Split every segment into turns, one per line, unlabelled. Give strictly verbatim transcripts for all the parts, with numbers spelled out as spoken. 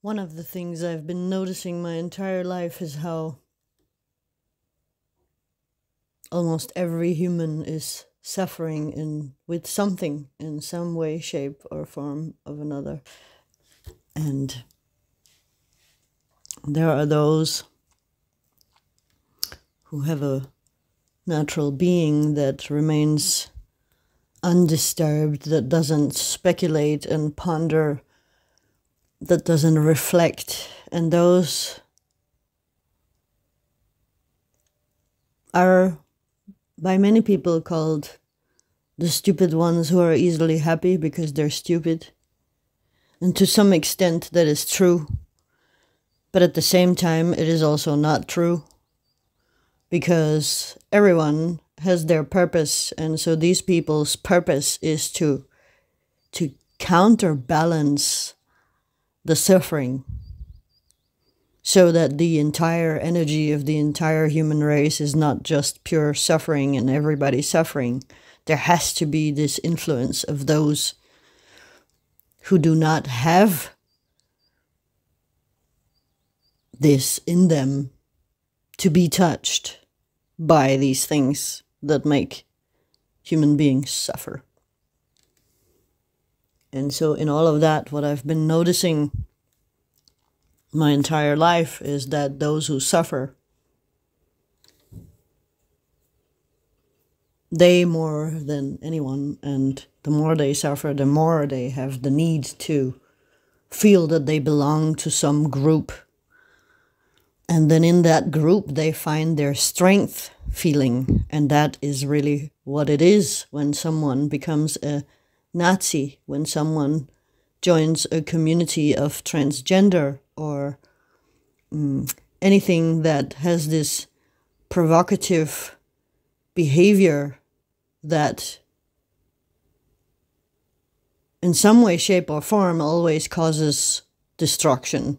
One of the things I've been noticing my entire life is how almost every human is suffering in with something in some way, shape, or form of another. And there are those who have a natural being that remains undisturbed, that doesn't speculate and ponder, that doesn't reflect, and those are by many people called the stupid ones who are easily happy because they're stupid. And to some extent that is true, but at the same time it is also not true, because everyone has their purpose, and so these people's purpose is to to counterbalance the suffering, so that the entire energy of the entire human race is not just pure suffering and everybody suffering. There has to be this influence of those who do not have this in them to be touched by these things that make human beings suffer. And so in all of that, what I've been noticing my entire life is that those who suffer, they more than anyone, and the more they suffer, the more they have the need to feel that they belong to some group. And then in that group, they find their strength feeling. And that is really what it is when someone becomes a Nazi, when someone joins a community of transgender or um, anything that has this provocative behavior that in some way, shape, or form always causes destruction.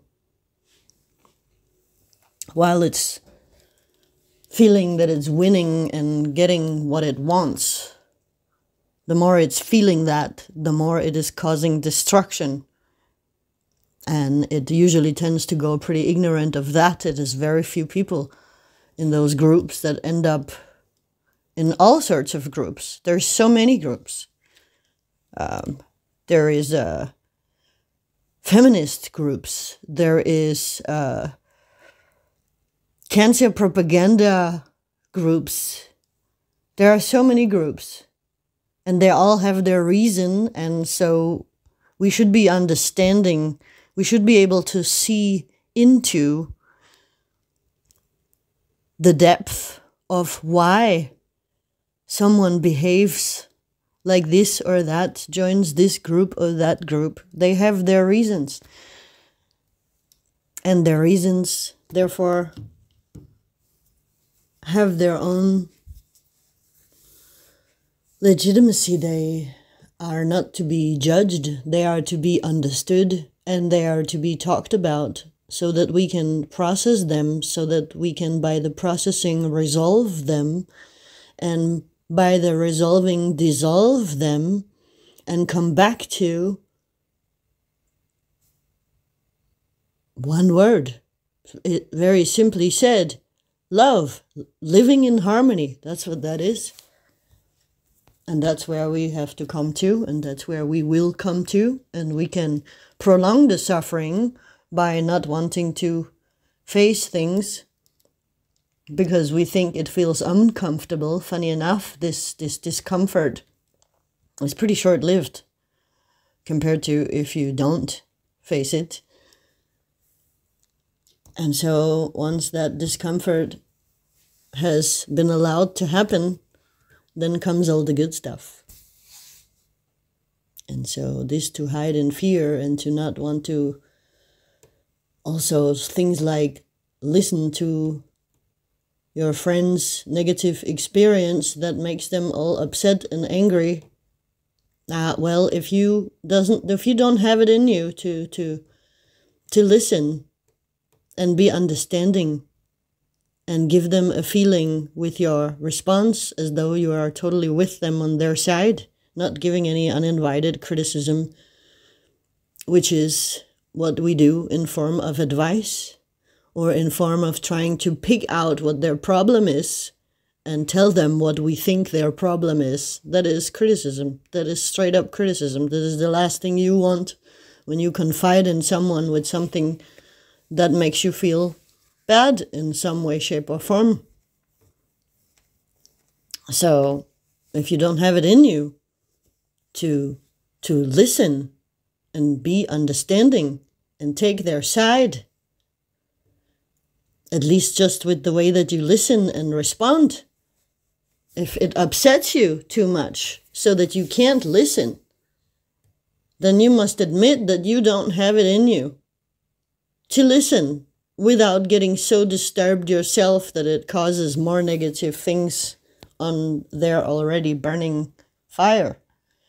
While it's feeling that it's winning and getting what it wants, the more it's feeling that, the more it is causing destruction. And it usually tends to go pretty ignorant of that. It is very few people in those groups that end up in all sorts of groups. There's so many groups. Um, there is uh, feminist groups. There is uh, cancer propaganda groups. There are so many groups. And they all have their reason. And so we should be understanding. We should be able to see into the depth of why someone behaves like this or that, joins this group or that group. They have their reasons. And their reasons, therefore, have their own legitimacy. They are not to be judged. They are to be understood, and they are to be talked about so that we can process them, so that we can, by the processing, resolve them, and by the resolving, dissolve them, and come back to one word. It, very simply said, love, living in harmony. That's what that is. And that's where we have to come to, and that's where we will come to, and we can prolong the suffering by not wanting to face things because we think it feels uncomfortable. Funny enough, this, this discomfort is pretty short-lived compared to if you don't face it. And so once that discomfort has been allowed to happen, then comes all the good stuff. And so this to hide in fear and to not want to, also things like listen to your friend's negative experience that makes them all upset and angry. Uh, well, if you doesn't, if you don't have it in you to to to listen and be understanding and give them a feeling with your response as though you are totally with them on their side, not giving any uninvited criticism, which is what we do in form of advice or in form of trying to pick out what their problem is and tell them what we think their problem is, that is criticism. That is straight up criticism. That is the last thing you want when you confide in someone with something that makes you feel bad in some way, shape, or form. So if you don't have it in you to, to listen and be understanding and take their side, at least just with the way that you listen and respond, if it upsets you too much so that you can't listen, then you must admit that you don't have it in you to listen without getting so disturbed yourself that it causes more negative things on their already burning fire.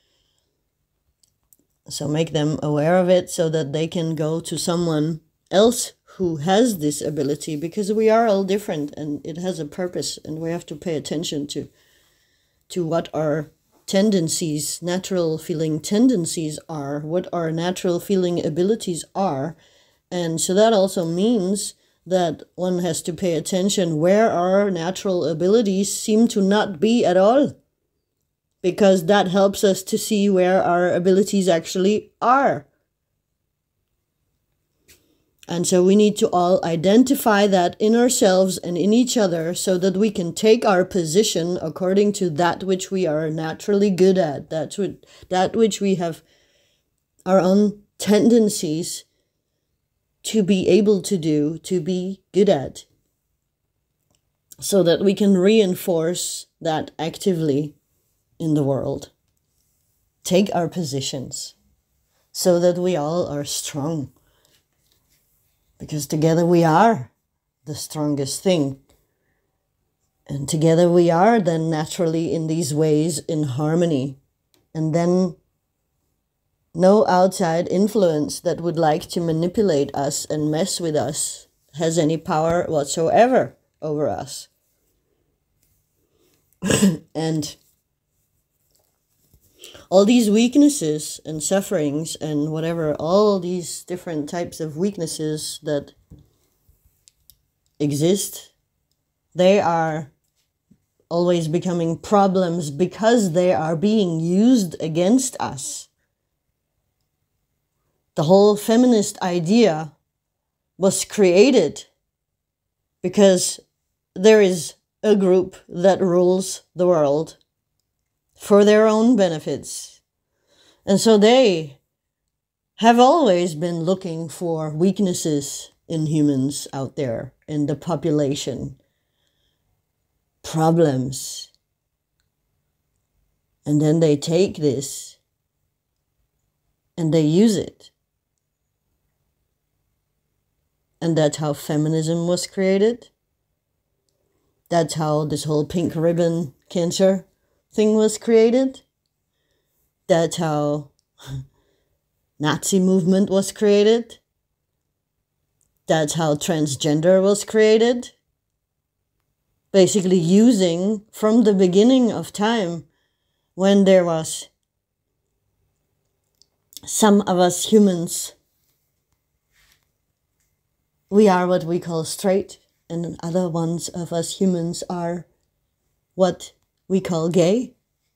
So make them aware of it so that they can go to someone else who has this ability, because we are all different and it has a purpose, and we have to pay attention to, to what our tendencies, natural feeling tendencies are, what our natural feeling abilities are. And so that also means that one has to pay attention where our natural abilities seem to not be at all, because that helps us to see where our abilities actually are. And so we need to all identify that in ourselves and in each other so that we can take our position according to that which we are naturally good at, that, that which we have our own tendencies to be able to do, to be good at, so that we can reinforce that actively in the world. Take our positions so that we all are strong, because together we are the strongest thing. And together we are then naturally in these ways in harmony. And then no outside influence that would like to manipulate us and mess with us has any power whatsoever over us. And all these weaknesses and sufferings and whatever, all these different types of weaknesses that exist, they are always becoming problems because they are being used against us. The whole feminist idea was created because there is a group that rules the world for their own benefits. And so they have always been looking for weaknesses in humans out there, in the population, problems. And then they take this and they use it. And that's how feminism was created. That's how this whole pink ribbon cancer thing was created. That's how Nazi movement was created. That's how transgender was created. Basically using from the beginning of time, when there was some of us humans, we are what we call straight, and other ones of us humans are what we call gay.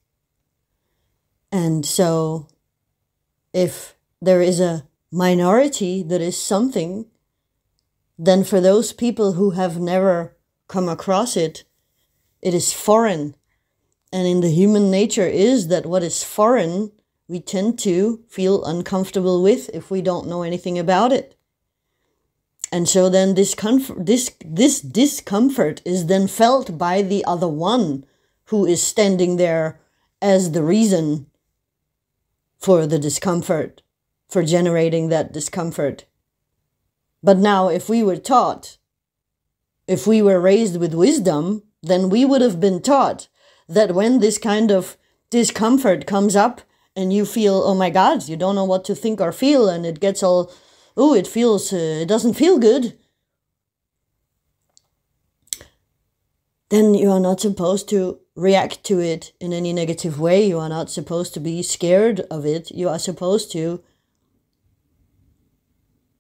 And so if there is a minority that is something, then for those people who have never come across it, it is foreign. And in the human nature is that what is foreign, we tend to feel uncomfortable with if we don't know anything about it. And so then this, comfort, this, this discomfort is then felt by the other one who is standing there as the reason for the discomfort, for generating that discomfort. But now if we were taught, if we were raised with wisdom, then we would have been taught that when this kind of discomfort comes up and you feel, oh my God, you don't know what to think or feel, and it gets all, oh, it feels, uh, it doesn't feel good, then you are not supposed to react to it in any negative way. You are not supposed to be scared of it. You are supposed to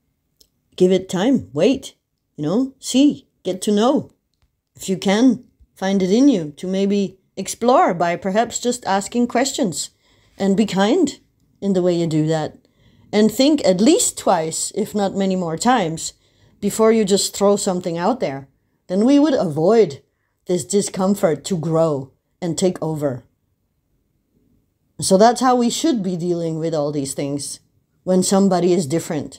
give it time. Wait, you know, see, get to know. If you can, find it in you to maybe explore by perhaps just asking questions, and be kind in the way you do that. And think at least twice, if not many more times, before you just throw something out there. Then we would avoid this discomfort to grow and take over. So that's how we should be dealing with all these things when somebody is different.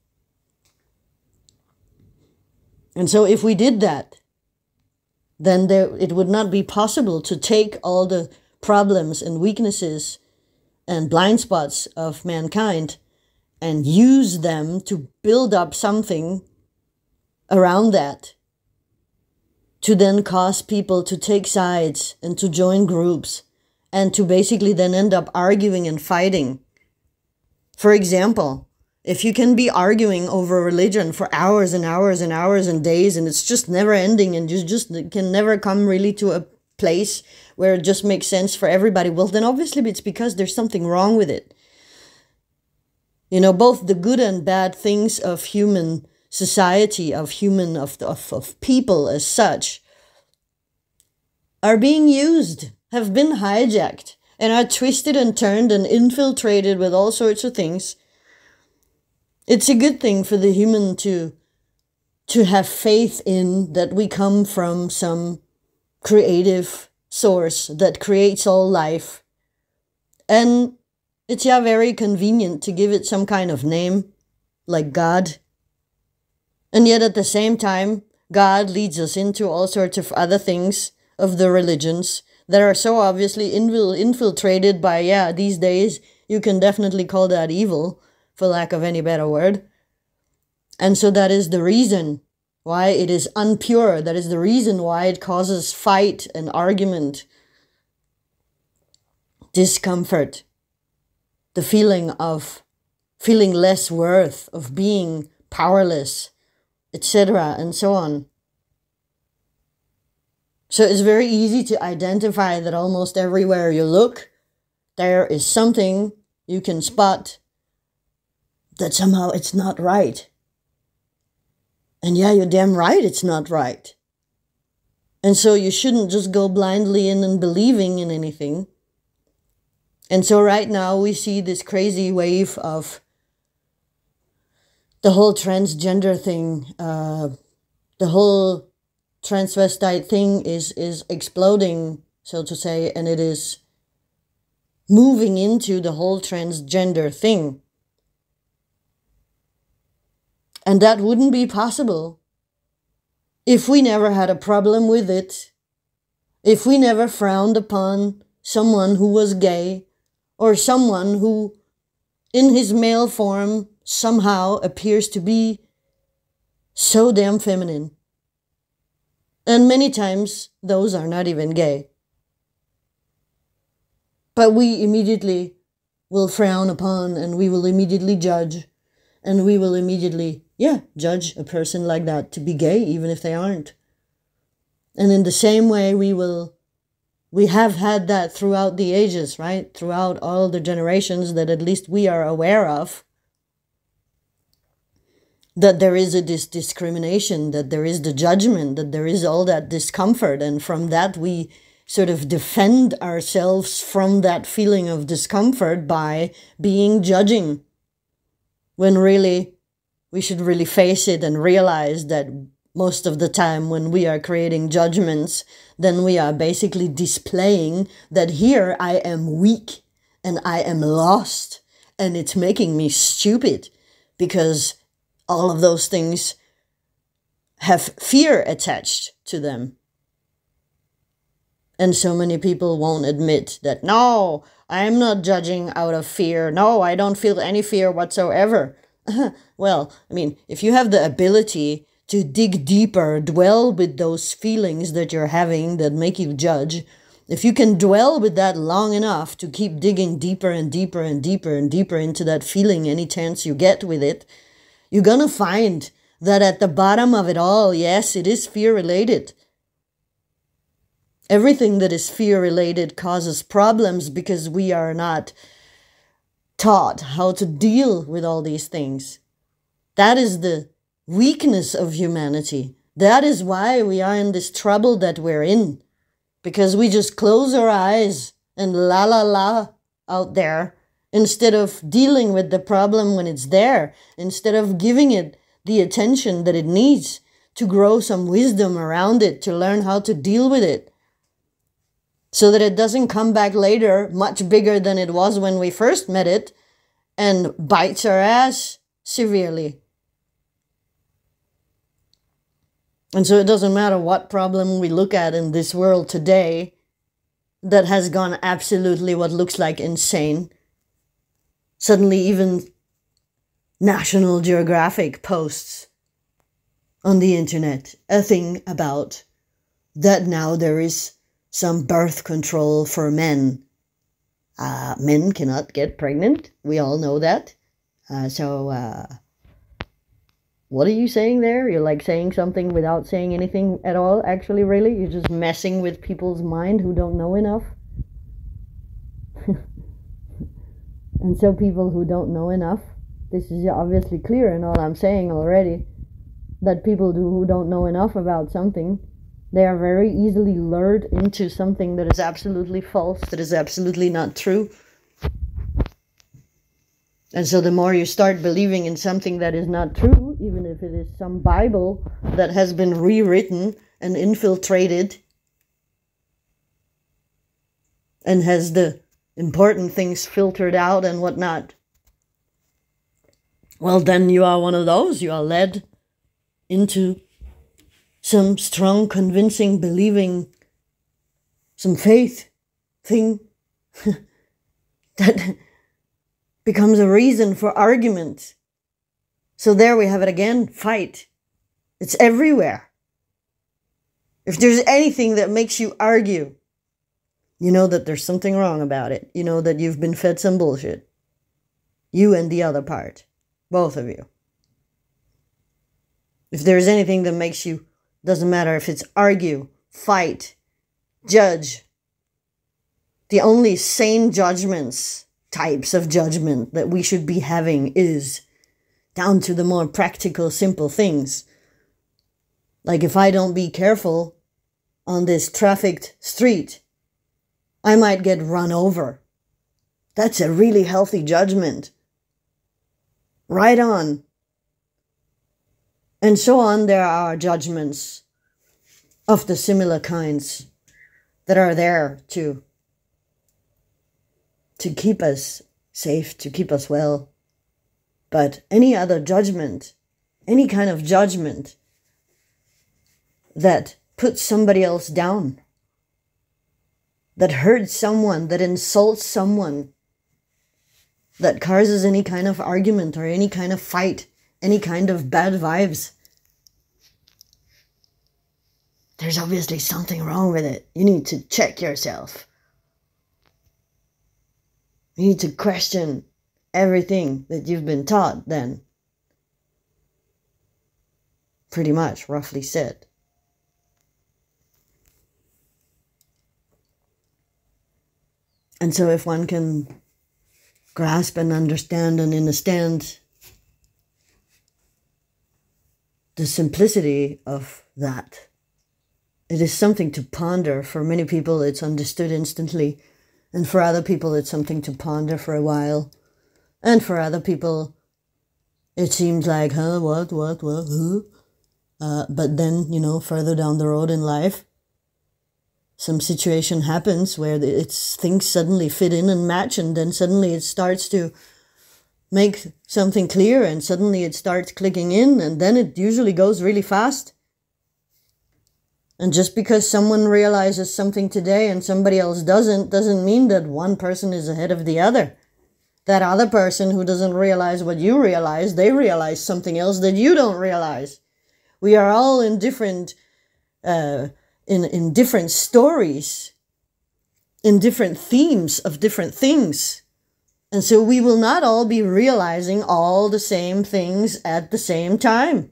And so if we did that, then there, it would not be possible to take all the problems and weaknesses and blind spots of mankind and use them to build up something around that, to then cause people to take sides and to join groups and to basically then end up arguing and fighting. For example, if you can be arguing over religion for hours and hours and hours and days, and it's just never ending, and you just can never come really to a place where it just makes sense for everybody, well, then obviously it's because there's something wrong with it. You know, both the good and bad things of human society, of human, of, of, of people as such, are being used, have been hijacked, and are twisted and turned and infiltrated with all sorts of things. It's a good thing for the human to, to have faith in that we come from some creative source that creates all life. And it's, yeah, very convenient to give it some kind of name, like God. And yet at the same time, God leads us into all sorts of other things of the religions that are so obviously infil- infiltrated by, yeah, these days, you can definitely call that evil, for lack of any better word. And so that is the reason why it is unpure. That is the reason why it causes fight and argument, discomfort, the feeling of feeling less worth, of being powerless, et cetera, and so on. So it's very easy to identify that almost everywhere you look, there is something you can spot that somehow it's not right. And yeah, you're damn right it's not right. And so you shouldn't just go blindly in and believing in anything. And so right now we see this crazy wave of the whole transgender thing, uh, the whole transvestite thing is, is exploding, so to say, and it is moving into the whole transgender thing. And that wouldn't be possible if we never had a problem with it, if we never frowned upon someone who was gay, or someone who, in his male form, somehow appears to be so damn feminine. And many times, those are not even gay. But we immediately will frown upon, and we will immediately judge, and we will immediately, yeah, judge a person like that to be gay, even if they aren't. And in the same way, we will, we have had that throughout the ages, right? Throughout all the generations that at least we are aware of, that there is a dis- discrimination, that there is the judgment, that there is all that discomfort. And from that, we sort of defend ourselves from that feeling of discomfort by being judging. When really, we should really face it and realize that most of the time when we are creating judgments, then we are basically displaying that here I am weak and I am lost and it's making me stupid because all of those things have fear attached to them. And so many people won't admit that, no, I'm not judging out of fear. No, I don't feel any fear whatsoever. Well, I mean, if you have the ability to dig deeper, dwell with those feelings that you're having that make you judge, if you can dwell with that long enough to keep digging deeper and deeper and deeper and deeper into that feeling any chance you get with it, you're going to find that at the bottom of it all, yes, it is fear-related. Everything that is fear-related causes problems because we are not taught how to deal with all these things. That is the weakness of humanity. That is why we are in this trouble that we're in. Because we just close our eyes and la la la out there instead of dealing with the problem when it's there, instead of giving it the attention that it needs to grow some wisdom around it, to learn how to deal with it, so that it doesn't come back later much bigger than it was when we first met it and bites our ass severely. And so it doesn't matter what problem we look at in this world today that has gone absolutely what looks like insane. Suddenly even National Geographic posts on the internet a thing about that now there is some birth control for men. Uh, men cannot get pregnant. We all know that. Uh, so, uh, what are you saying there? You're like saying something without saying anything at all, actually, really? You're just messing with people's mind who don't know enough. And so people who don't know enough, this is obviously clear in all I'm saying already, that people do, who don't know enough about something, they are very easily lured into something that is absolutely false, that is absolutely not true. And so the more you start believing in something that is not true, even if it is some Bible that has been rewritten and infiltrated and has the important things filtered out and whatnot, well, then you are one of those. You are led into some strong, convincing, believing, some faith thing that becomes a reason for argument. So there we have it again, fight. It's everywhere. If there's anything that makes you argue, you know that there's something wrong about it. You know that you've been fed some bullshit. You and the other part. Both of you. If there's anything that makes you, doesn't matter if it's argue, fight, judge. The only sane judgments, types of judgment that we should be having is down to the more practical, simple things. Like if I don't be careful on this trafficked street, I might get run over. That's a really healthy judgment. Right on. And so on, there are judgments of the similar kinds that are there to, to keep us safe, to keep us well. But any other judgment, any kind of judgment that puts somebody else down, that hurts someone, that insults someone, that causes any kind of argument or any kind of fight, any kind of bad vibes, there's obviously something wrong with it. You need to check yourself. You need to question everything that you've been taught then. Pretty much, roughly said. And so if one can grasp and understand and understand the simplicity of that, it is something to ponder. For many people, it's understood instantly. And for other people, it's something to ponder for a while. And for other people, it seems like, huh, what, what, what, who? Uh, but then, you know, further down the road in life, some situation happens where it's things suddenly fit in and match, and then suddenly it starts to make something clear, and suddenly it starts clicking in, and then it usually goes really fast. And just because someone realizes something today and somebody else doesn't, doesn't mean that one person is ahead of the other. That other person who doesn't realize what you realize, they realize something else that you don't realize. We are all in different, uh, in, in different stories, in different themes of different things. And so we will not all be realizing all the same things at the same time.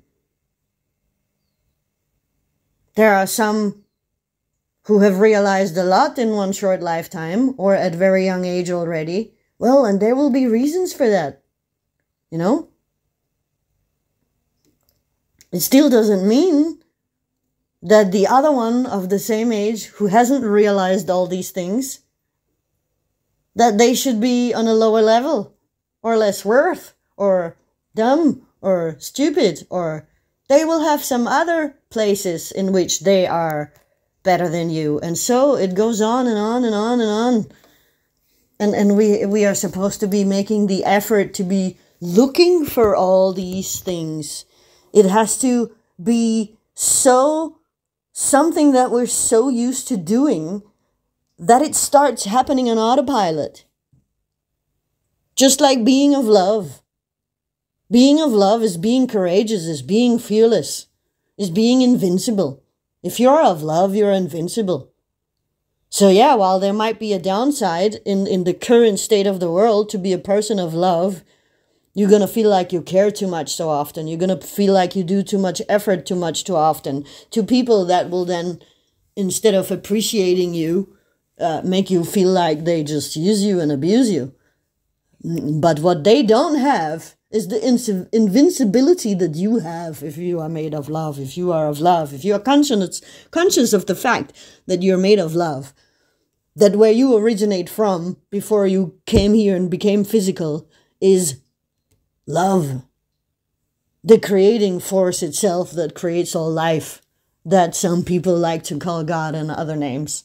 There are some who have realized a lot in one short lifetime or at very young age already. Well, and there will be reasons for that, you know? It still doesn't mean that the other one of the same age who hasn't realized all these things, that they should be on a lower level or less worth or dumb or stupid, or they will have some other places in which they are better than you. And so it goes on and on and on and on. And and we we are supposed to be making the effort to be looking for all these things. It has to be so something that we're so used to doing that it starts happening on autopilot. Just like being of love. Being of love is being courageous, is being fearless, is being invincible. If you're of love, you're invincible. So yeah, while there might be a downside in, in the current state of the world to be a person of love, you're going to feel like you care too much so often. You're going to feel like you do too much effort too much too often to people that will then, instead of appreciating you, uh, make you feel like they just use you and abuse you. But what they don't have is the in- invincibility that you have if you are made of love, if you are of love, if you are conscious, conscious of the fact that you're made of love, that where you originate from before you came here and became physical is love. The creating force itself that creates all life, that some people like to call God and other names.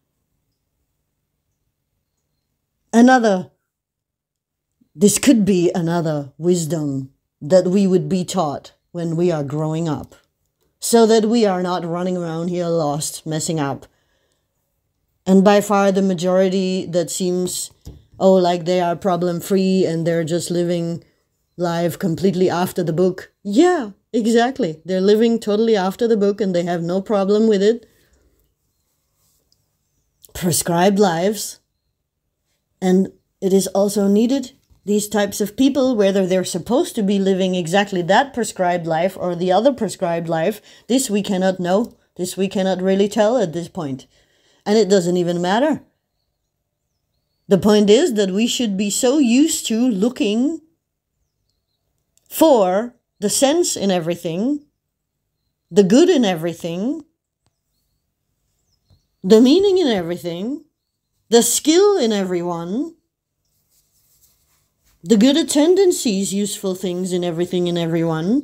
Another This could be another wisdom that we would be taught when we are growing up, so that we are not running around here lost, messing up. And by far the majority that seems, oh, like they are problem-free and they're just living life completely after the book. Yeah, exactly. They're living totally after the book and they have no problem with it. Prescribed lives. And it is also needed. These types of people, whether they're supposed to be living exactly that prescribed life or the other prescribed life, this we cannot know. This we cannot really tell at this point. And it doesn't even matter. The point is that we should be so used to looking for the sense in everything, the good in everything, the meaning in everything, the skill in everyone, the good tendencies, useful things in everything and everyone.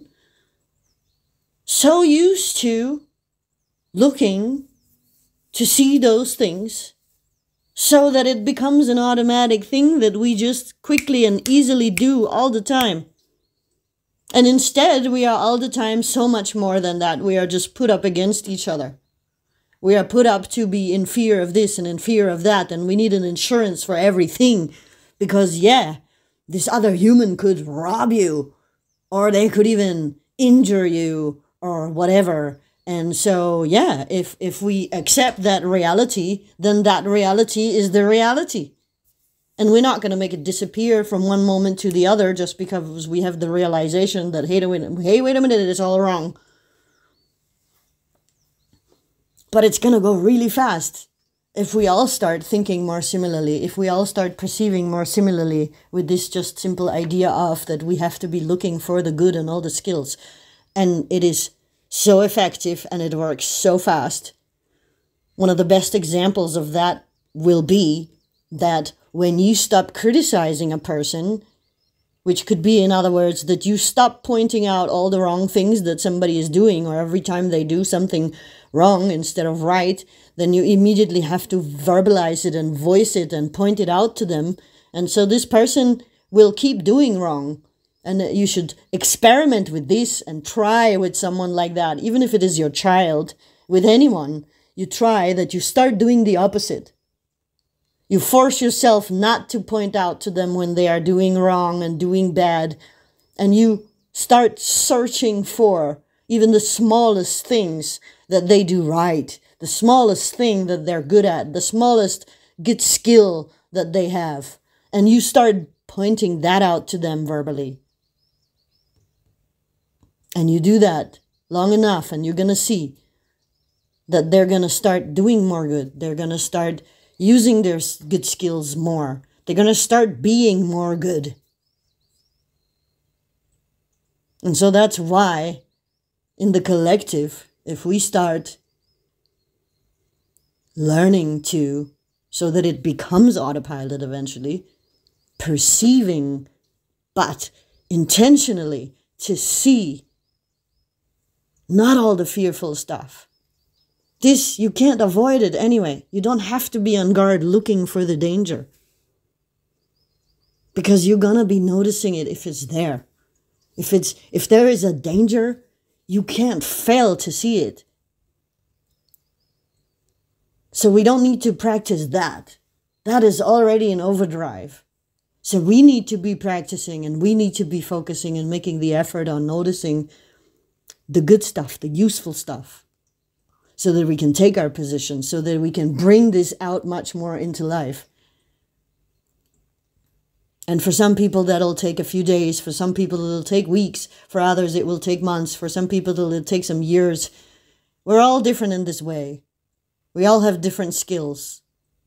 So used to looking to see those things so that it becomes an automatic thing that we just quickly and easily do all the time. And instead, we are all the time so much more than that. We are just put up against each other. We are put up to be in fear of this and in fear of that, and we need an insurance for everything because, yeah, this other human could rob you, or they could even injure you, or whatever. And so, yeah, if, if we accept that reality, then that reality is the reality. And we're not going to make it disappear from one moment to the other just because we have the realization that, hey, wait, hey, wait a minute, it's all wrong. But it's going to go really fast. If we all start thinking more similarly, if we all start perceiving more similarly with this just simple idea of that we have to be looking for the good and all the skills. And it is so effective and it works so fast. One of the best examples of that will be that when you stop criticizing a person, which could be, in other words, that you stop pointing out all the wrong things that somebody is doing, or every time they do something wrong instead of right, then you immediately have to verbalize it and voice it and point it out to them. And so this person will keep doing wrong. And you should experiment with this and try with someone like that. Even if it is your child, with anyone, you try that you start doing the opposite. You force yourself not to point out to them when they are doing wrong and doing bad. And you start searching for even the smallest things that they do right. The smallest thing that they're good at. The smallest good skill that they have. And you start pointing that out to them verbally. And you do that long enough and you're going to see that they're going to start doing more good. They're going to start using their good skills more. They're going to start being more good. And so that's why in the collective, if we start learning to, so that it becomes autopilot eventually, perceiving, but intentionally to see not all the fearful stuff. This, you can't avoid it anyway. You don't have to be on guard looking for the danger. Because you're gonna be noticing it if it's there. If it's if there is a danger, you can't fail to see it. So we don't need to practice that. That is already in overdrive. So we need to be practicing, and we need to be focusing and making the effort on noticing the good stuff, the useful stuff, so that we can take our position, so that we can bring this out much more into life. And for some people, that'll take a few days. For some people, it'll take weeks. For others, it will take months. For some people, it'll take some years. We're all different in this way. We all have different skills.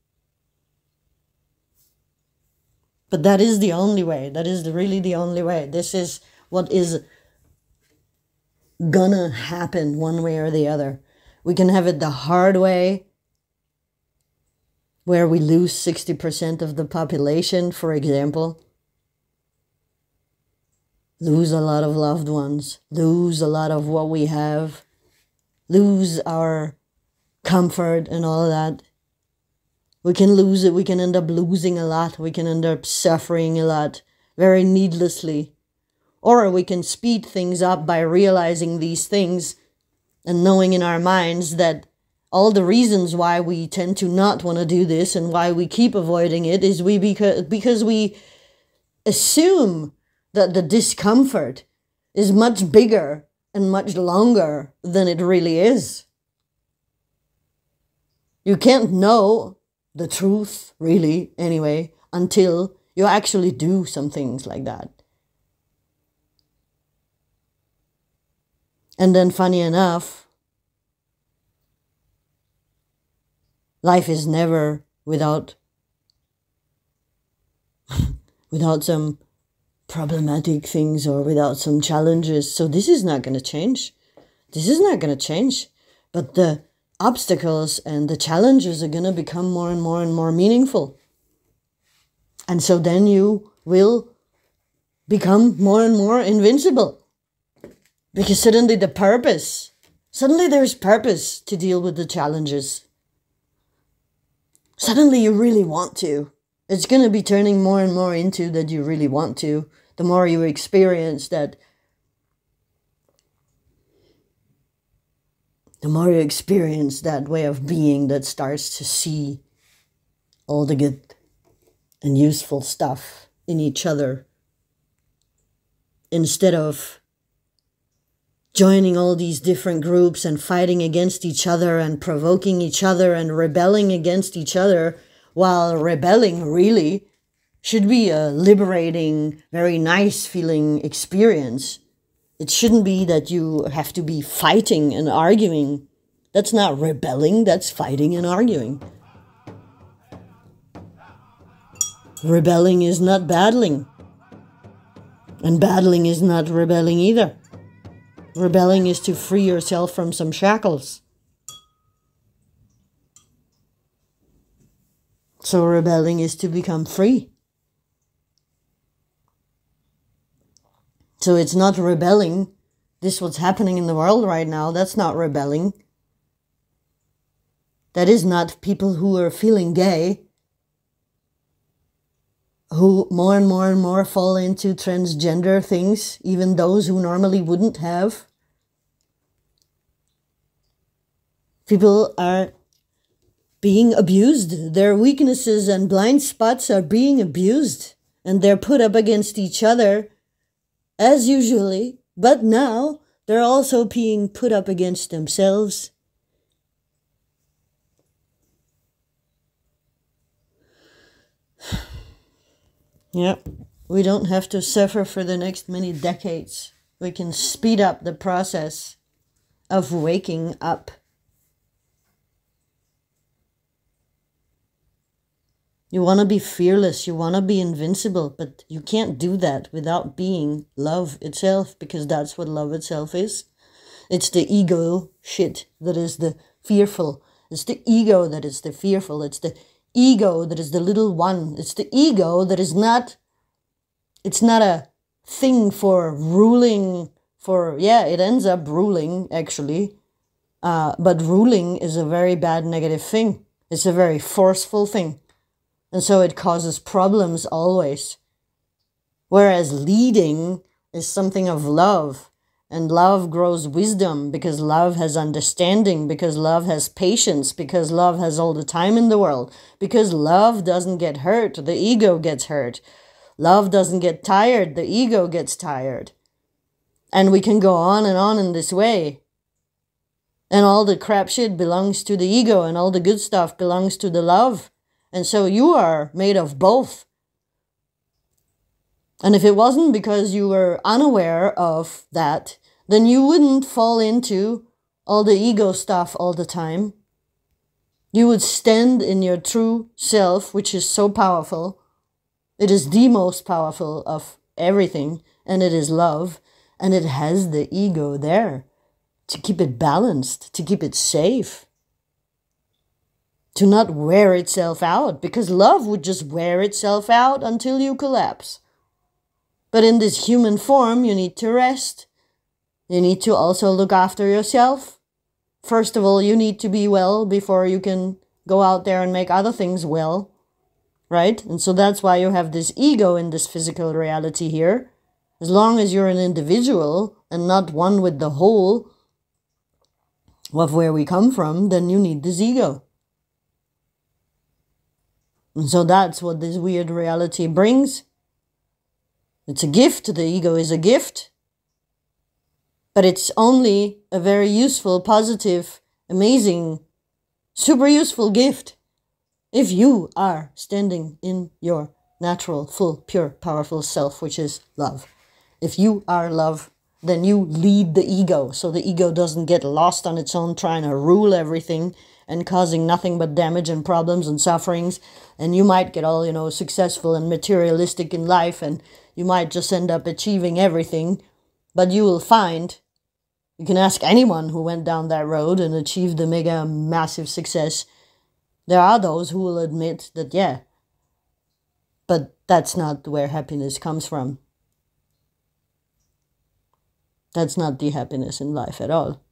But that is the only way. That is the, really the only way. This is what is gonna happen one way or the other. We can have it the hard way, where we lose sixty percent of the population, for example. Lose a lot of loved ones. Lose a lot of what we have. Lose our comfort and all that. We can lose it. We can end up losing a lot. We can end up suffering a lot, very needlessly. Or we can speed things up by realizing these things and knowing in our minds that all the reasons why we tend to not want to do this and why we keep avoiding it is we because, because we assume that the discomfort is much bigger and much longer than it really is. You can't know the truth, really, anyway, until you actually do some things like that. And then, funny enough, life is never without without some problematic things or without some challenges. So this is not going to change. This is not going to change. But the obstacles and the challenges are going to become more and more and more meaningful. And so then you will become more and more invincible. Because suddenly the purpose, suddenly there's purpose to deal with the challenges. Suddenly you really want to. It's going to be turning more and more into that you really want to. The more you experience that, the more you experience that way of being that starts to see all the good and useful stuff in each other. Instead of joining all these different groups and fighting against each other and provoking each other and rebelling against each other, while rebelling really should be a liberating, very nice feeling experience. It shouldn't be that you have to be fighting and arguing. That's not rebelling, that's fighting and arguing. Rebelling is not battling. And battling is not rebelling either. Rebelling is to free yourself from some shackles. So rebelling is to become free. So it's not rebelling. This what's happening in the world right now, that's not rebelling. That is not people who are feeling gay, who more and more and more fall into transgender things, even those who normally wouldn't have. People are being abused. Their weaknesses and blind spots are being abused. And they're put up against each other, as usually. But now, they're also being put up against themselves. Yeah, we don't have to suffer for the next many decades. We can speed up the process of waking up. You want to be fearless, you want to be invincible, but you can't do that without being love itself, because that's what love itself is. It's the ego shit that is the fearful. It's the ego that is the fearful. It's the ego that is the little one. It's the ego that is not, it's not a thing for ruling, for, yeah, it ends up ruling, actually. Uh, but ruling is a very bad negative thing. It's a very forceful thing. And so it causes problems always. Whereas leading is something of love. And love grows wisdom because love has understanding, because love has patience, because love has all the time in the world, because love doesn't get hurt, the ego gets hurt. Love doesn't get tired, the ego gets tired. And we can go on and on in this way. And all the crap shit belongs to the ego and all the good stuff belongs to the love. And so you are made of both. And if it wasn't because you were unaware of that, then you wouldn't fall into all the ego stuff all the time. You would stand in your true self, which is so powerful. It is the most powerful of everything, and it is love, and it has the ego there to keep it balanced, to keep it safe, to not wear itself out, because love would just wear itself out until you collapse. But in this human form, you need to rest. You need to also look after yourself. First of all, you need to be well before you can go out there and make other things well, right? And so that's why you have this ego in this physical reality here. As long as you're an individual and not one with the whole of where we come from, then you need this ego. And so that's what this weird reality brings. It's a gift. The ego is a gift. But it's only a very useful, positive, amazing, super useful gift if you are standing in your natural, full, pure, powerful self, which is love. If you are love, then you lead the ego, so the ego doesn't get lost on its own trying to rule everything and causing nothing but damage and problems and sufferings. And you might get all, you know, successful and materialistic in life, and you might just end up achieving everything. But you will find, you can ask anyone who went down that road and achieved the mega massive success, there are those who will admit that, yeah, but that's not where happiness comes from. That's not the happiness in life at all.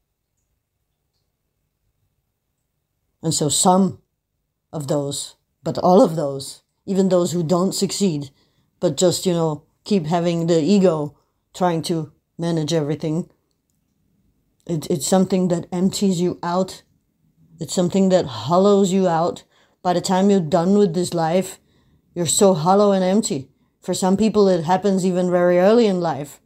And so some of those, but all of those, even those who don't succeed, but just, you know, keep having the ego trying to manage everything, it, it's something that empties you out. It's something that hollows you out. By the time you're done with this life, you're so hollow and empty. For some people, it happens even very early in life.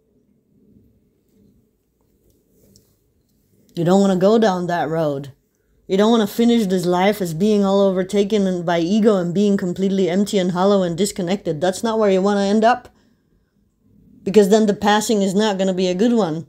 You don't want to go down that road. You don't want to finish this life as being all overtaken by ego and being completely empty and hollow and disconnected. That's not where you want to end up. Because then the passing is not going to be a good one.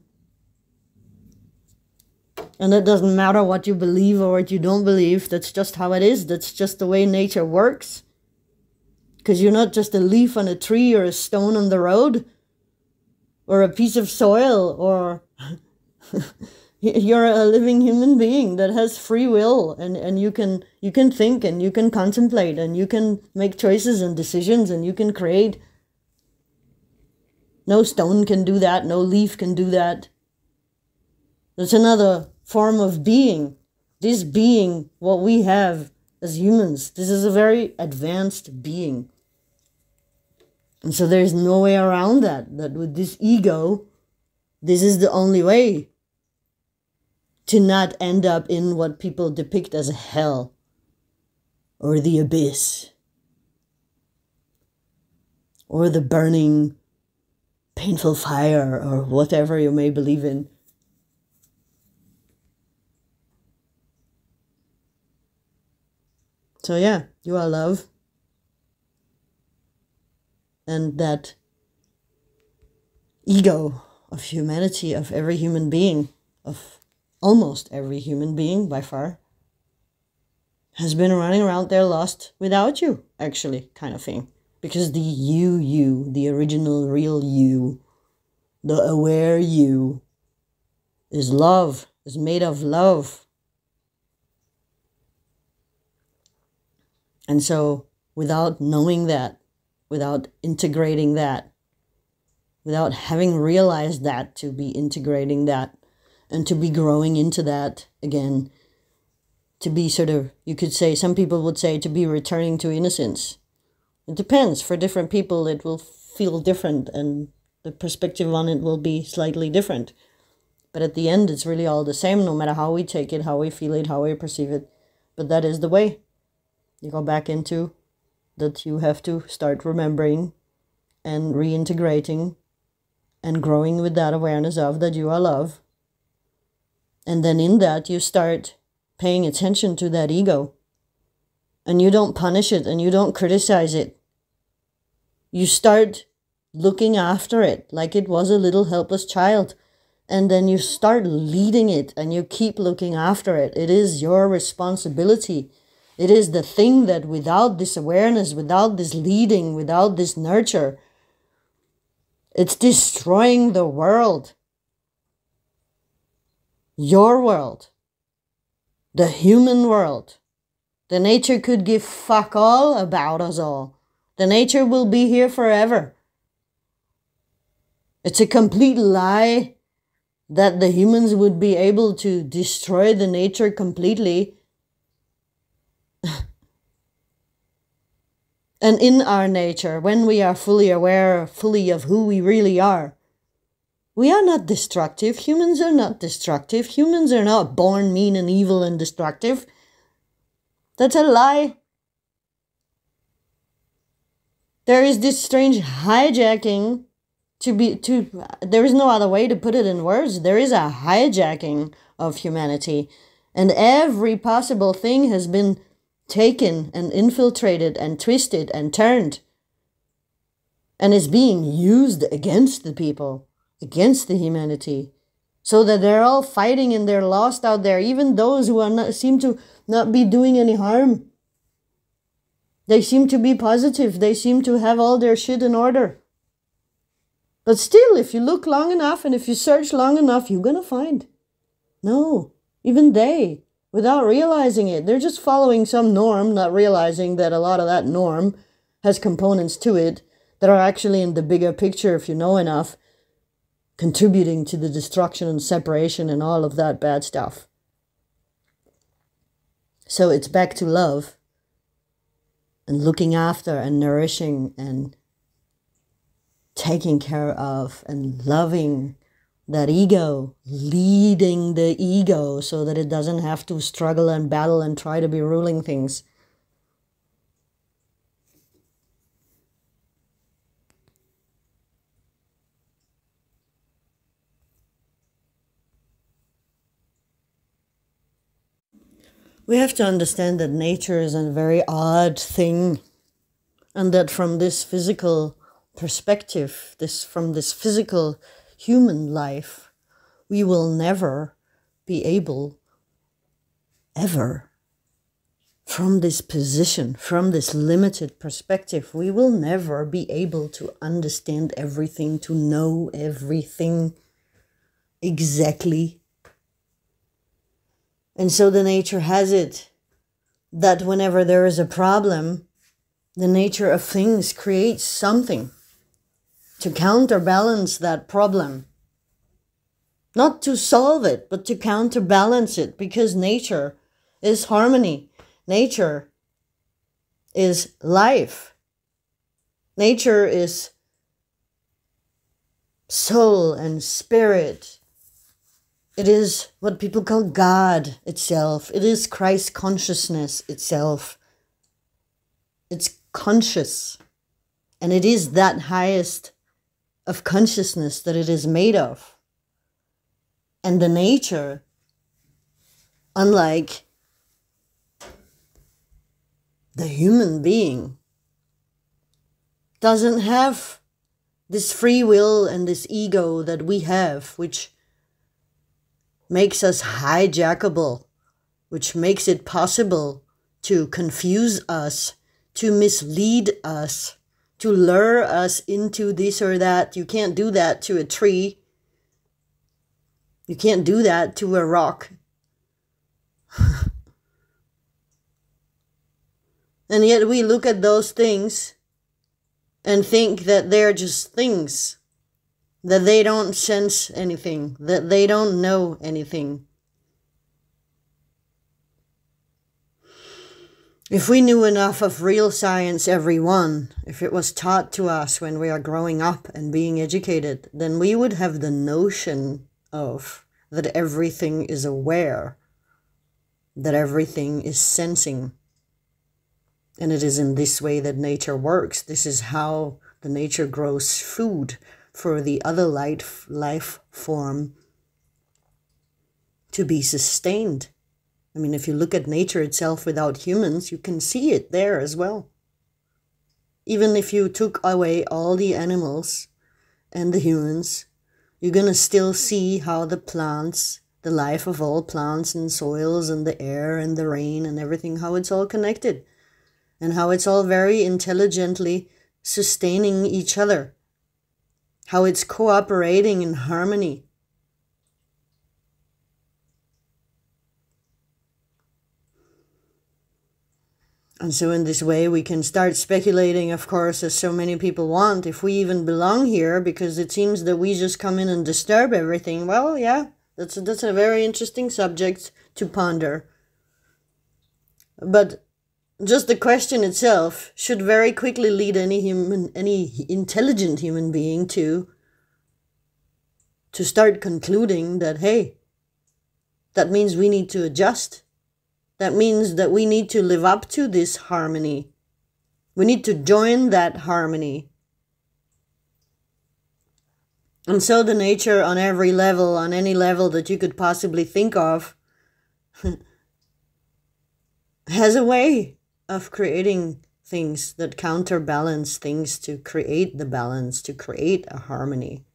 And it doesn't matter what you believe or what you don't believe. That's just how it is. That's just the way nature works. Because you're not just a leaf on a tree or a stone on the road. Or a piece of soil or... You're a living human being that has free will, and, and you can you can think and you can contemplate and you can make choices and decisions and you can create. No stone can do that. No leaf can do that. That's another form of being. This being, what we have as humans, this is a very advanced being. And so there's no way around that. That with this ego, this is the only way to not end up in what people depict as hell or the abyss or the burning painful fire or whatever you may believe in. So yeah, you are love. And that ego of humanity, of every human being, of almost every human being by far, has been running around there lost without you, actually, kind of thing. Because the you, you, the original real you, the aware you, is love, is made of love. And so without knowing that, without integrating that, without having realized that, to be integrating that and to be growing into that again, to be sort of, you could say, some people would say to be returning to innocence. It depends. For different people, it will feel different and the perspective on it will be slightly different. But at the end, it's really all the same, no matter how we take it, how we feel it, how we perceive it. But that is the way. You go back into that you have to start remembering and reintegrating and growing with that awareness of that you are love. And then in that, you start paying attention to that ego. And you don't punish it and you don't criticize it. You start looking after it like it was a little helpless child. And then you start leading it and you keep looking after it. It is your responsibility. It is the thing that without this awareness, without this leading, without this nurture, it's destroying the world. Your world. The human world. The nature could give fuck all about us all. The nature will be here forever. It's a complete lie that the humans would be able to destroy the nature completely. And in our nature, when we are fully aware, fully of who we really are, we are not destructive. Humans are not destructive. Humans are not born mean and evil and destructive. That's a lie. There is this strange hijacking to be, to, there is no other way to put it in words. There is a hijacking of humanity. And every possible thing has been taken and infiltrated and twisted and turned. And is being used against the people, against the humanity. So that they're all fighting and they're lost out there. Even those who are not, seem to not be doing any harm. They seem to be positive. They seem to have all their shit in order. But still, if you look long enough and if you search long enough, you're gonna find. No, even they, without realizing it, they're just following some norm, not realizing that a lot of that norm has components to it that are actually in the bigger picture, if you know enough, contributing to the destruction and separation and all of that bad stuff. So it's back to love and looking after and nourishing and taking care of and loving that ego, leading the ego so that it doesn't have to struggle and battle and try to be ruling things. We have to understand that nature is a very odd thing, and that from this physical perspective, this from this physical human life, we will never be able, ever, from this position, from this limited perspective, we will never be able to understand everything, to know everything exactly. And so the nature has it that whenever there is a problem, the nature of things creates something to counterbalance that problem. Not to solve it, but to counterbalance it, because nature is harmony. Nature is life. Nature is soul and spirit. It is what people call God itself. It is Christ consciousness itself. It's conscious. And it is that highest of consciousness that it is made of. And the nature, unlike the human being, doesn't have this free will and this ego that we have, which makes us hijackable, which makes it possible to confuse us, to mislead us, to lure us into this or that. You can't do that to a tree. You can't do that to a rock. And yet we look at those things and think that they're just things, that they don't sense anything, that they don't know anything. If we knew enough of real science, everyone, if it was taught to us when we are growing up and being educated, then we would have the notion of that everything is aware, that everything is sensing. And it is in this way that nature works. This is how the nature grows food for the other life, life form to be sustained. I mean, if you look at nature itself without humans, you can see it there as well. Even if you took away all the animals and the humans, you're going to still see how the plants, the life of all plants and soils and the air and the rain and everything, how it's all connected. And how it's all very intelligently sustaining each other. How it's cooperating in harmony. And so in this way we can start speculating, of course, as so many people want, if we even belong here, because it seems that we just come in and disturb everything. Well, yeah, that's a, that's a very interesting subject to ponder. But just the question itself should very quickly lead any human, any intelligent human being to, to start concluding that, hey, that means we need to adjust. That means that we need to live up to this harmony. We need to join that harmony. And so the nature on every level, on any level that you could possibly think of, has a way of creating things that counterbalance things to create the balance, to create a harmony.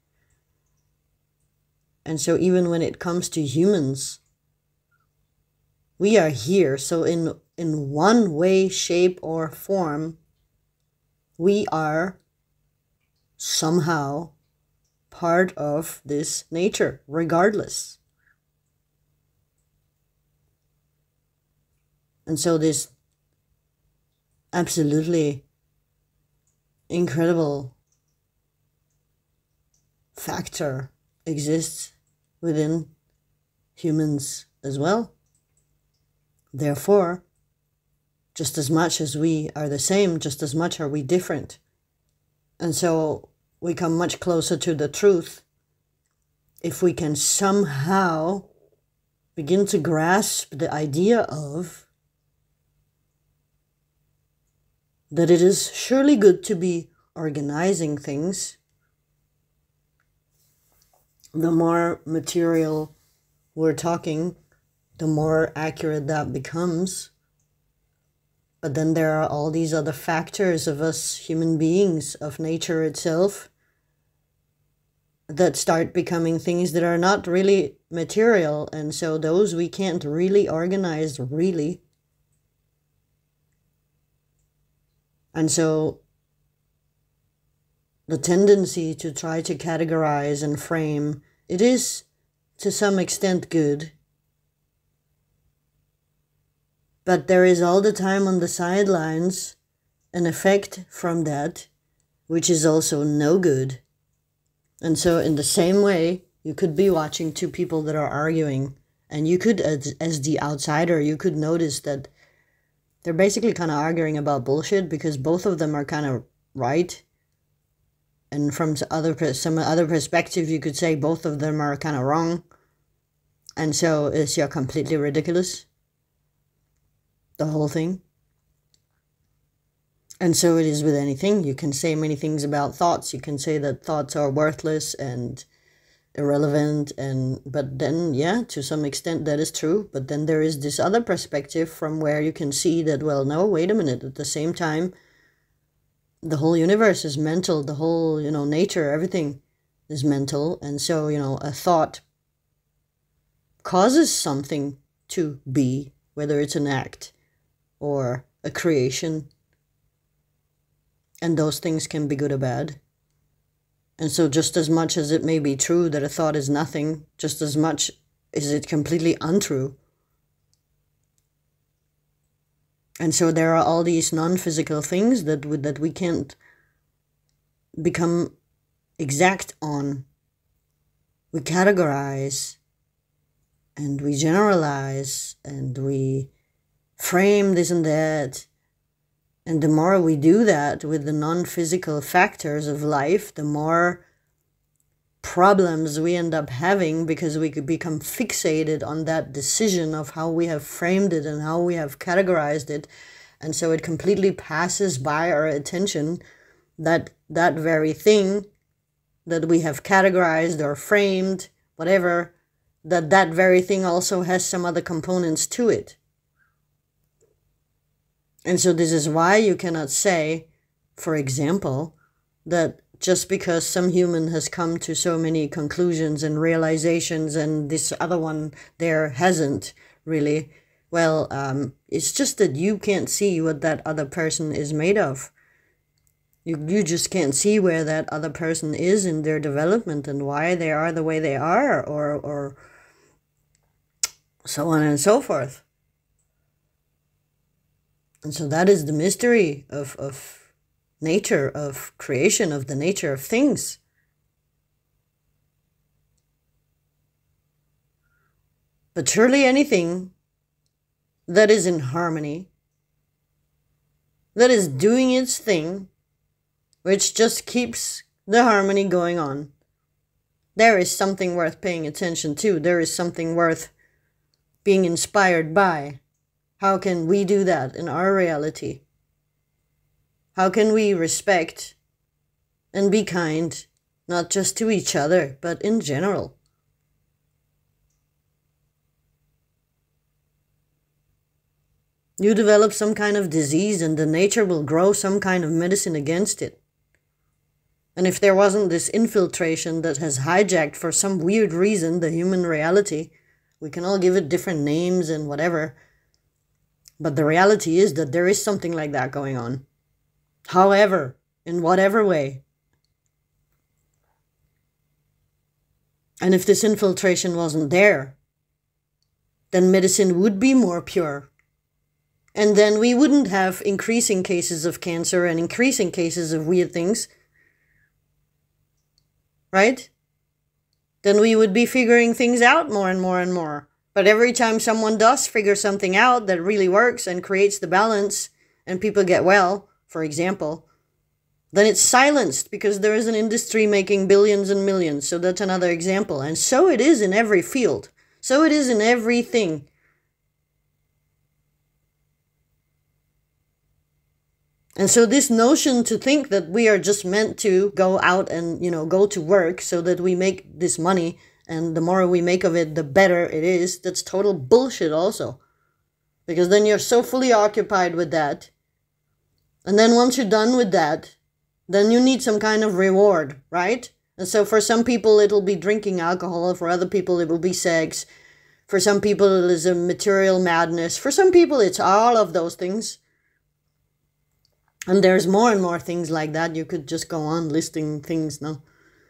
And so even when it comes to humans, we are here. So in, in one way, shape, or form, we are somehow part of this nature, regardless. And so this absolutely incredible factor exists within humans as well. Therefore, just as much as we are the same, just as much are we different. And so we come much closer to the truth if we can somehow begin to grasp the idea of that it is surely good to be organizing things. The more material we're talking, the more accurate that becomes. But then there are all these other factors of us human beings, of nature itself, that start becoming things that are not really material. And so those we can't really organize, really. And so the tendency to try to categorize and frame, it is to some extent good. But there is all the time on the sidelines an effect from that, which is also no good. And so in the same way, you could be watching two people that are arguing, and you could, as, as the outsider, you could notice that they're basically kind of arguing about bullshit because both of them are kind of right. And from other, some other perspective, you could say both of them are kind of wrong. And so it's yeah, completely ridiculous. The whole thing. And so it is with anything. You can say many things about thoughts. You can say that thoughts are worthless and irrelevant, and but then yeah, to some extent that is true. But then there is this other perspective from where you can see that, well, no, wait a minute, at the same time, the whole universe is mental, the whole, you know, nature, everything is mental. And so, you know, a thought causes something to be, whether it's an act or a creation. And those things can be good or bad. And so just as much as it may be true that a thought is nothing, just as much is it completely untrue. And so there are all these non-physical things that we, that we can't become exact on. We categorize and we generalize and we frame this and that. And the more we do that with the non-physical factors of life, the more problems we end up having, because we could become fixated on that decision of how we have framed it and how we have categorized it. And so it completely passes by our attention that that very thing that we have categorized or framed, whatever, that that very thing also has some other components to it. And so this is why you cannot say, for example, that just because some human has come to so many conclusions and realizations and this other one there hasn't really, well, um, it's just that you can't see what that other person is made of. You, you just can't see where that other person is in their development and why they are the way they are, or, or so on and so forth. And so that is the mystery of, of nature, of creation, of the nature of things. But surely anything that is in harmony, that is doing its thing, which just keeps the harmony going on, there is something worth paying attention to. There is something worth being inspired by. How can we do that in our reality? How can we respect and be kind, not just to each other, but in general? You develop some kind of disease and the nature will grow some kind of medicine against it. And if there wasn't this infiltration that has hijacked for some weird reason the human reality, we can all give it different names and whatever, but the reality is that there is something like that going on. However, in whatever way. And if this infiltration wasn't there, then medicine would be more pure. And then we wouldn't have increasing cases of cancer and increasing cases of weird things. Right? Then we would be figuring things out more and more and more. But every time someone does figure something out that really works and creates the balance and people get well, for example, then it's silenced because there is an industry making billions and millions. So that's another example. And so it is in every field. So it is in everything. And so this notion to think that we are just meant to go out and, you know, go to work so that we make this money, and the more we make of it, the better it is, that's total bullshit also. Because then you're so fully occupied with that. And then once you're done with that, then you need some kind of reward, right? And so for some people, it'll be drinking alcohol. For other people, it will be sex. For some people, it is a material madness. For some people, it's all of those things. And there's more and more things like that. You could just go on listing things now.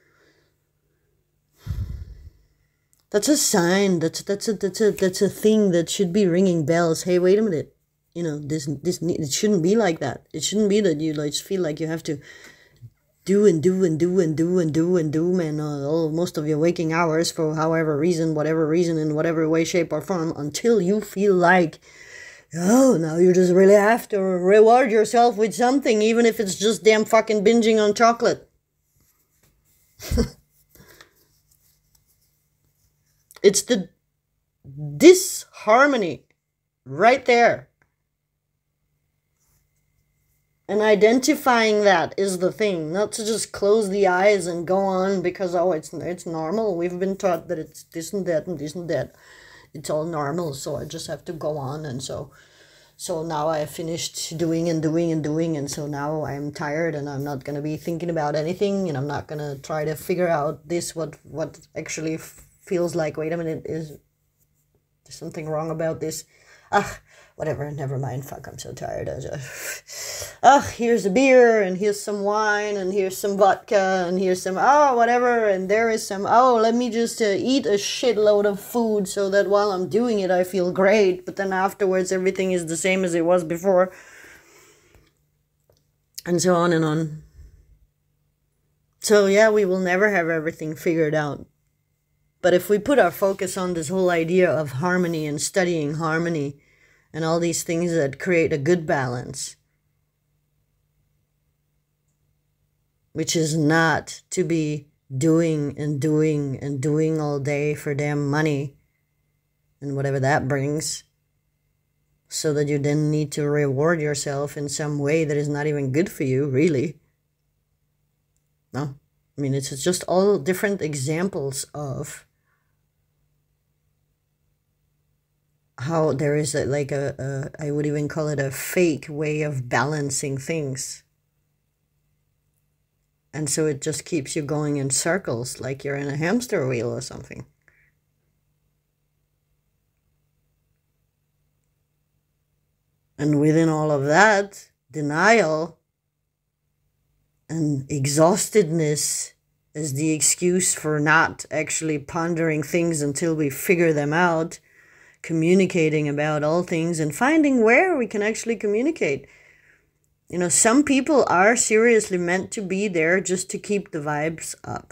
That's a sign. That's that's a that's a that's a thing that should be ringing bells. Hey, wait a minute. You know, this this it shouldn't be like that. It shouldn't be that you like feel like you have to do and do and do and do and do and do, man. Uh, all most of your waking hours for however reason, whatever reason, in whatever way, shape, or form, until you feel like, oh, now you just really have to reward yourself with something, even if it's just damn fucking binging on chocolate. It's the disharmony right there. And identifying that is the thing, not to just close the eyes and go on because, oh, it's it's normal. We've been taught that it's this and that and this and that. It's all normal, so I just have to go on. And so so now I finished doing and doing and doing, and so now I'm tired and I'm not going to be thinking about anything, and I'm not going to try to figure out this, what what actually f- feels like, wait a minute, is there something wrong about this? Ah, whatever, never mind, fuck, I'm so tired. I just, ugh, here's a beer, and here's some wine, and here's some vodka, and here's some, oh, whatever, and there is some, oh, let me just uh, eat a shitload of food so that while I'm doing it, I feel great, but then afterwards, everything is the same as it was before. And so on and on. So yeah, we will never have everything figured out. But if we put our focus on this whole idea of harmony and studying harmony and all these things that create a good balance, which is not to be doing and doing and doing all day for damn money and whatever that brings, so that you then need to reward yourself in some way that is not even good for you, really. No, I mean, it's just all different examples of how there is a, like a, a, I would even call it a fake way of balancing things. And so it just keeps you going in circles, like you're in a hamster wheel or something. And within all of that, denial and exhaustedness is the excuse for not actually pondering things until we figure them out, communicating about all things and finding where we can actually communicate. You know, some people are seriously meant to be there just to keep the vibes up.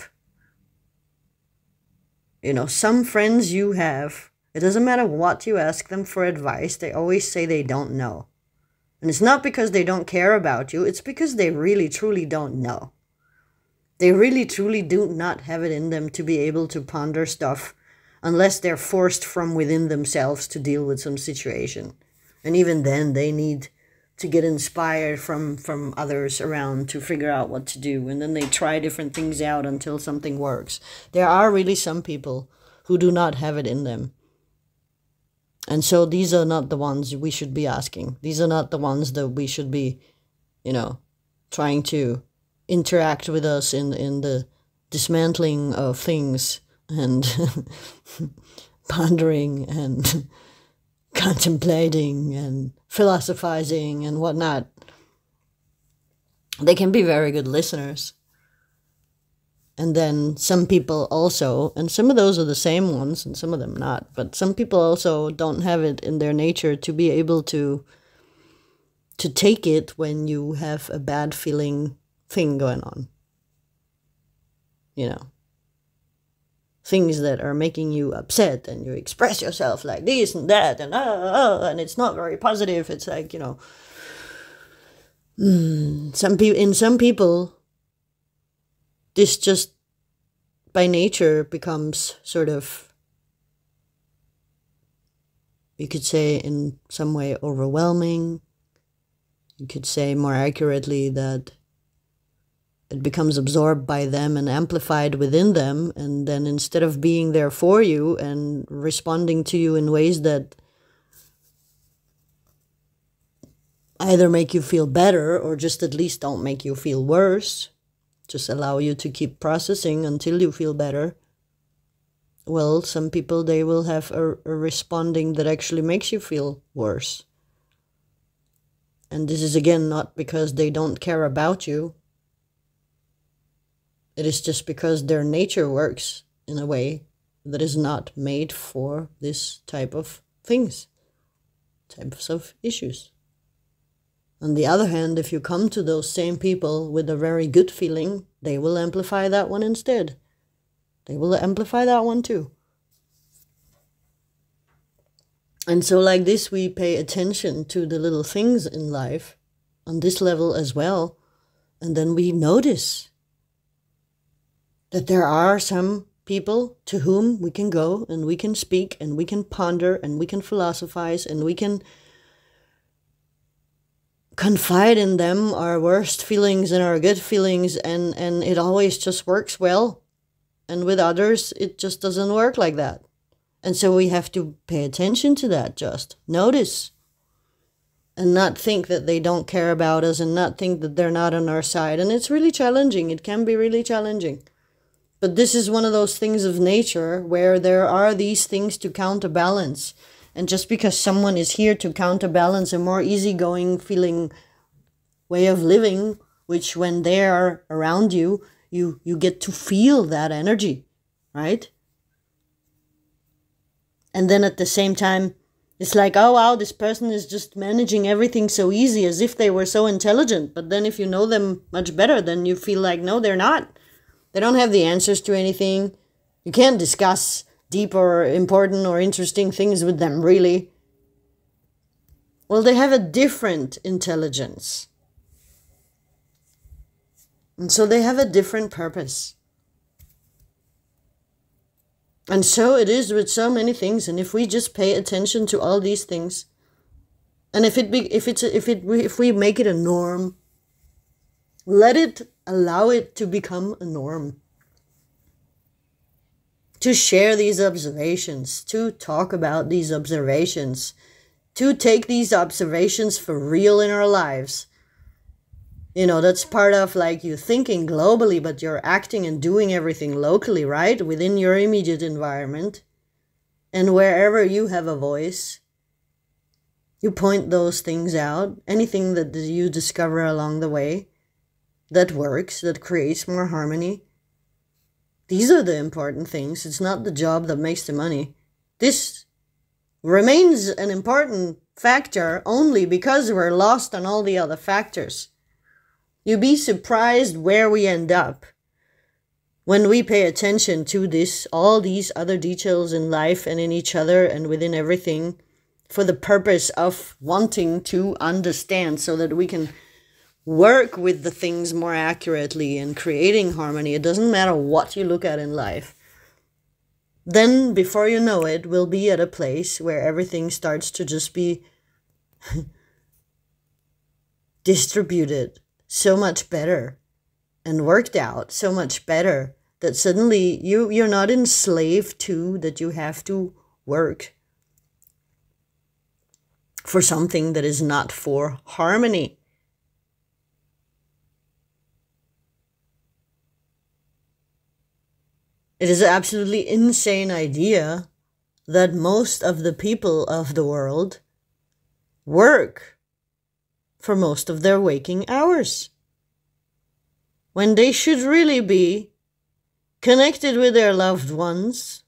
You know, some friends you have, it doesn't matter what you ask them for advice, they always say they don't know. And it's not because they don't care about you, it's because they really truly don't know. They really truly do not have it in them to be able to ponder stuff unless they're forced from within themselves to deal with some situation. And even then, they need to get inspired from, from others around to figure out what to do. And then they try different things out until something works. There are really some people who do not have it in them. And so these are not the ones we should be asking. These are not the ones that we should be, you know, trying to interact with us in, in the dismantling of things and pondering and contemplating and philosophizing and whatnot. They can be very good listeners. And then some people also, and some of those are the same ones and some of them not, but some people also don't have it in their nature to be able to to take it when you have a bad feeling thing going on. You know, things that are making you upset and you express yourself like this and that and uh, uh, and it's not very positive. It's like, you know, mm, some people in some people, this just by nature becomes sort of, you could say in some way overwhelming. You could say more accurately that it becomes absorbed by them and amplified within them. And then instead of being there for you and responding to you in ways that either make you feel better or just at least don't make you feel worse, just allow you to keep processing until you feel better. Well, some people, they will have a, a responding that actually makes you feel worse. And this is again not because they don't care about you. It is just because their nature works in a way that is not made for this type of things, types of issues. On the other hand, if you come to those same people with a very good feeling, they will amplify that one instead. They will amplify that one too. And so like this, we pay attention to the little things in life on this level as well. And then we notice that there are some people to whom we can go and we can speak and we can ponder and we can philosophize and we can confide in them our worst feelings and our good feelings, and, and it always just works well. And with others, it just doesn't work like that. And so we have to pay attention to that, just notice. And not think that they don't care about us and not think that they're not on our side. And it's really challenging. It can be really challenging. But this is one of those things of nature where there are these things to counterbalance. And just because someone is here to counterbalance a more easygoing feeling way of living, which when they are around you, you, you get to feel that energy, right? And then at the same time, it's like, oh, wow, this person is just managing everything so easy, as if they were so intelligent. But then if you know them much better, then you feel like, no, they're not. They don't have the answers to anything. You can't discuss deep or important or interesting things with them, really. Well, they have a different intelligence. And so they have a different purpose. And so it is with so many things. And if we just pay attention to all these things, and if it be, if it's a, if it if we make it a norm, let it allow it to become a norm. To share these observations, to talk about these observations, to take these observations for real in our lives. You know, that's part of like you thinking globally, but you're acting and doing everything locally, right? Within your immediate environment. And wherever you have a voice, you point those things out. Anything that you discover along the way that works, that creates more harmony. These are the important things. It's not the job that makes the money. This remains an important factor only because we're lost on all the other factors. You'd be surprised where we end up when we pay attention to this, all these other details in life and in each other and within everything, for the purpose of wanting to understand so that we can work with the things more accurately and creating harmony. It doesn't matter what you look at in life. Then, before you know it, we'll be at a place where everything starts to just be distributed so much better and worked out so much better that suddenly you, you're not enslaved to that you have to work for something that is not for harmony. It is an absolutely insane idea that most of the people of the world work for most of their waking hours, when they should really be connected with their loved ones,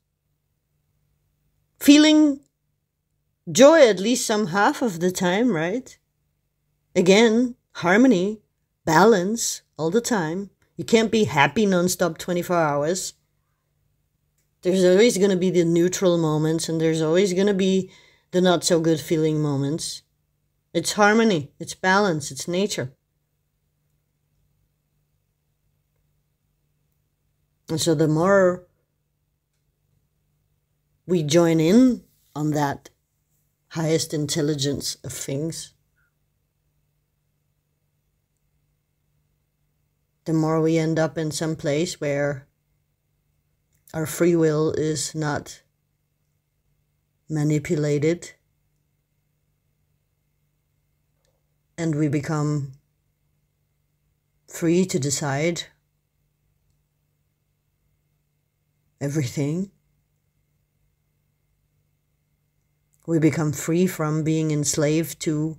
feeling joy at least some half of the time, right? Again, harmony, balance all the time. You can't be happy nonstop twenty-four hours. There's always going to be the neutral moments, and there's always going to be the not so good feeling moments. It's harmony, it's balance, it's nature. And so the more we join in on that highest intelligence of things, the more we end up in some place where our free will is not manipulated, and we become free to decide everything. We become free from being enslaved to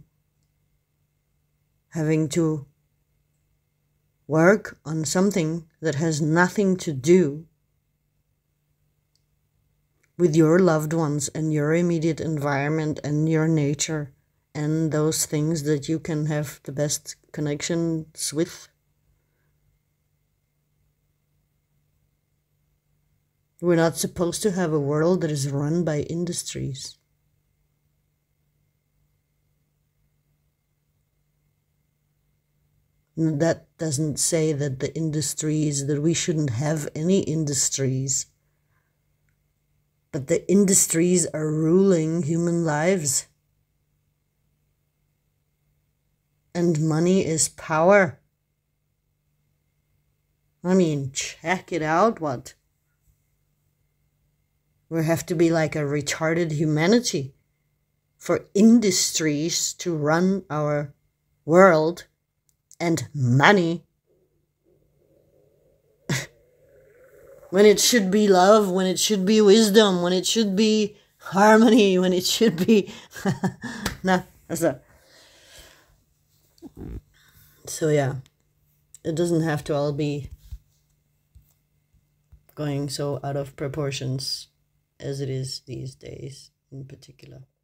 having to work on something that has nothing to do with your loved ones and your immediate environment and your nature and those things that you can have the best connections with. We're not supposed to have a world that is run by industries. That doesn't say that the industries, that we shouldn't have any industries. But the industries are ruling human lives. And money is power. I mean, check it out, what? We have to be like a retarded humanity for industries to run our world, and money. When it should be love, when it should be wisdom, when it should be harmony, when it should be... nah, that's not... So yeah, it doesn't have to all be going so out of proportions as it is these days in particular.